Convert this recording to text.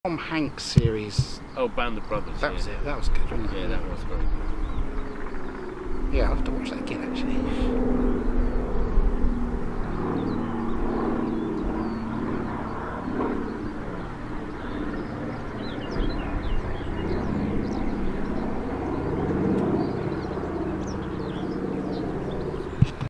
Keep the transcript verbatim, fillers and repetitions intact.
Tom Hanks series. Oh, Band of Brothers. That yeah. was it. That was good. Wasn't it? Yeah, that was very good. Yeah, I'll have to watch that again actually.